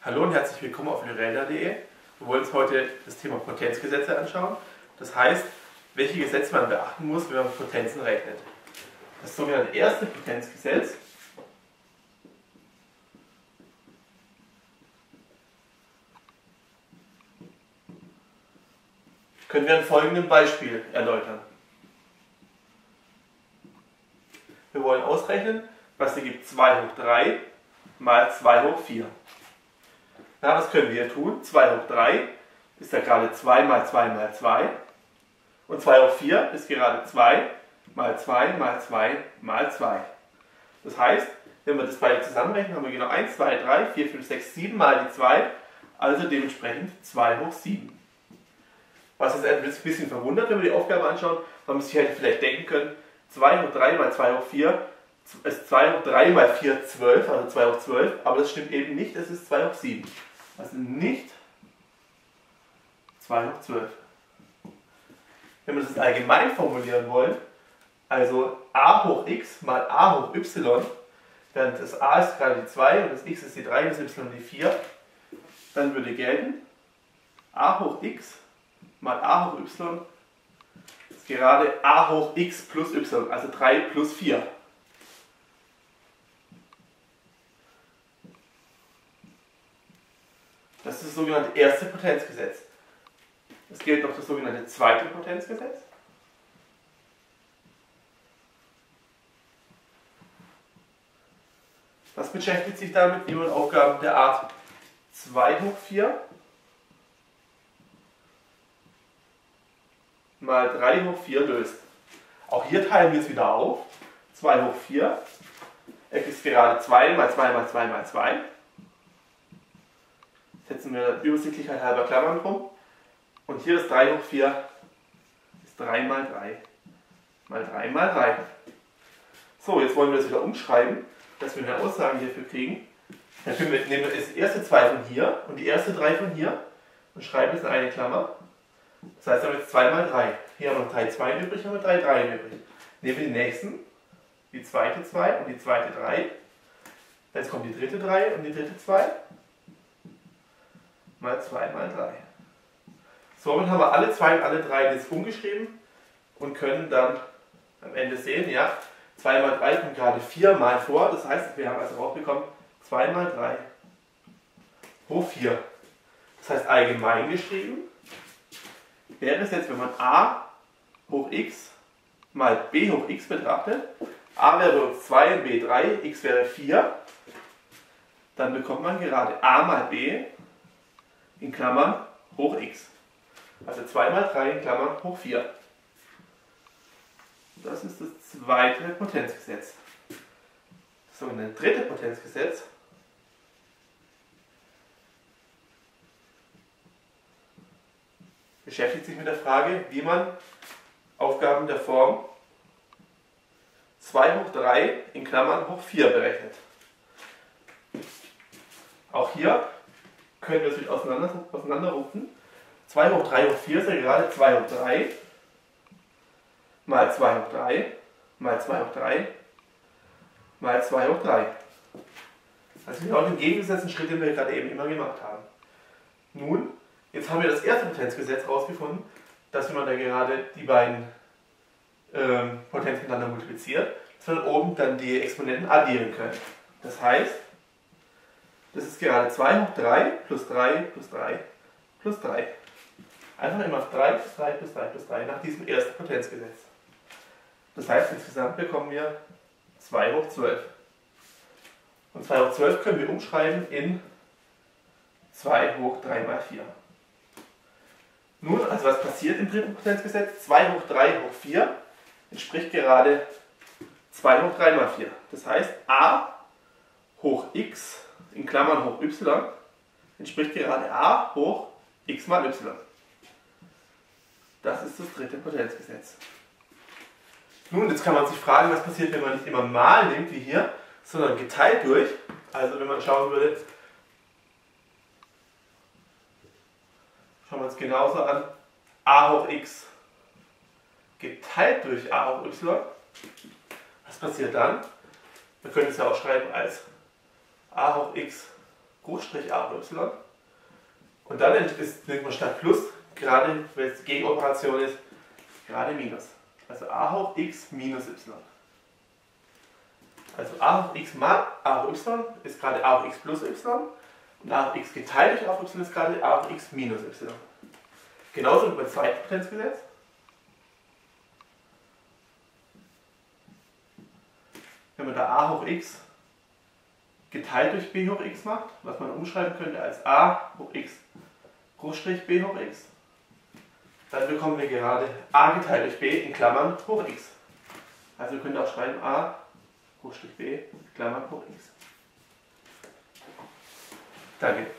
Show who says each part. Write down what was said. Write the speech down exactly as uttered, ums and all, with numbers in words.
Speaker 1: Hallo und herzlich willkommen auf lyrelda punkt de. Wir wollen uns heute das Thema Potenzgesetze anschauen. Das heißt, welche Gesetze man beachten muss, wenn man Potenzen rechnet. Das sogenannte erste Potenzgesetz können wir an folgendem Beispiel erläutern. Wir wollen ausrechnen, was ergibt zwei hoch drei mal zwei hoch vier. Na, was können wir tun? zwei hoch drei ist ja gerade zwei mal zwei mal zwei und zwei hoch vier ist gerade zwei mal zwei mal zwei mal zwei. Das heißt, wenn wir das beide zusammenrechnen, haben wir genau eins, zwei, drei, vier, fünf, sechs, sieben mal die zwei, also dementsprechend zwei hoch sieben. Was uns ein bisschen verwundert, wenn wir die Aufgabe anschauen, weil man sich halt vielleicht denken können, zwei hoch drei mal zwei hoch vier ist zwei hoch drei mal vier, zwölf, also zwei hoch zwölf, aber das stimmt eben nicht, es ist zwei hoch sieben. Also nicht zwei hoch zwölf. Wenn wir das jetzt allgemein formulieren wollen, also a hoch x mal a hoch y, während das a ist gerade die zwei und das x ist die drei und das y die vier, dann würde gelten, a hoch x mal a hoch y ist gerade a hoch x plus y, also drei plus vier. Das ist das sogenannte erste Potenzgesetz. Es gilt noch das sogenannte zweite Potenzgesetz. Das beschäftigt sich damit, wie man Aufgaben der Art zwei hoch vier mal drei hoch vier löst. Auch hier teilen wir es wieder auf. zwei hoch vier ist gerade zwei mal zwei mal zwei mal zwei. Setzen wir Übersichtlichkeit halber Klammern drum. Und hier ist drei hoch vier ist drei mal drei mal drei mal drei. So, jetzt wollen wir das wieder umschreiben, dass wir eine Aussage hierfür kriegen. Dann können wir, nehmen wir das erste zwei von hier und die erste drei von hier und schreiben es in eine Klammer. Das heißt, wir haben jetzt zwei mal drei. Hier haben wir noch drei zwei übrig, haben wir drei drei übrig. Nehmen wir die nächsten, die zweite zwei und die zweite drei. Jetzt kommt die dritte drei und die dritte zwei. Mal zwei mal drei. Somit haben wir alle zwei und alle drei jetzt umgeschrieben und können dann am Ende sehen, ja, zwei mal drei kommt gerade vier mal vor. Das heißt, wir haben also rausbekommen zwei mal drei hoch vier. Das heißt, allgemein geschrieben wäre es jetzt, wenn man a hoch x mal b hoch x betrachtet, a wäre bei uns zwei und b drei, x wäre vier, dann bekommt man gerade a mal b in Klammern hoch x. Also zwei mal drei in Klammern hoch vier. Das ist das zweite Potenzgesetz. Das sogenannte dritte Potenzgesetz beschäftigt sich mit der Frage, wie man Aufgaben der Form zwei hoch drei in Klammern hoch vier berechnet. Auch hier können wir es mit auseinander, auseinanderrupfen. zwei hoch drei hoch vier ist ja gerade zwei hoch drei mal zwei hoch drei mal zwei hoch drei mal zwei hoch drei. Also genau den entgegengesetzten Schritt, den wir gerade eben immer gemacht haben. Nun, jetzt haben wir das erste Potenzgesetz herausgefunden, dass wenn man da gerade die beiden ähm, Potenzen miteinander multipliziert, dass wir oben dann die Exponenten addieren können. Das heißt, das ist gerade zwei hoch drei plus drei plus drei plus drei. Einfach immer drei plus drei plus drei plus drei nach diesem ersten Potenzgesetz. Das heißt, insgesamt bekommen wir zwei hoch zwölf. Und zwei hoch zwölf können wir umschreiben in zwei hoch drei mal vier. Nun, also was passiert im dritten Potenzgesetz? zwei hoch drei hoch vier entspricht gerade zwei hoch drei mal vier. Das heißt, a hoch x in Klammern hoch y entspricht gerade a hoch x mal y. Das ist das dritte Potenzgesetz. Nun, jetzt kann man sich fragen, was passiert, wenn man nicht immer mal nimmt, wie hier, sondern geteilt durch. Also wenn man schauen würde, schauen wir uns genauso an, a hoch x geteilt durch a hoch y. Was passiert dann? Wir können es ja auch schreiben als a hoch x Bruchstrich a hoch y. Und dann ist, nennt man statt Plus, gerade wenn es Gegenoperation ist, gerade Minus. Also a hoch x minus y. Also a hoch x mal a hoch y ist gerade a hoch x plus y. Und a hoch x geteilt durch a hoch y ist gerade a hoch x minus y. Genauso wie beim zweiten Potenzgesetz. Wenn man da a hoch x geteilt durch b hoch x macht, was man umschreiben könnte als a hoch x Bruchstrich b hoch x, dann bekommen wir gerade a geteilt durch b in Klammern hoch x. Also wir können auch schreiben a Bruchstrich b Klammern hoch x. Danke.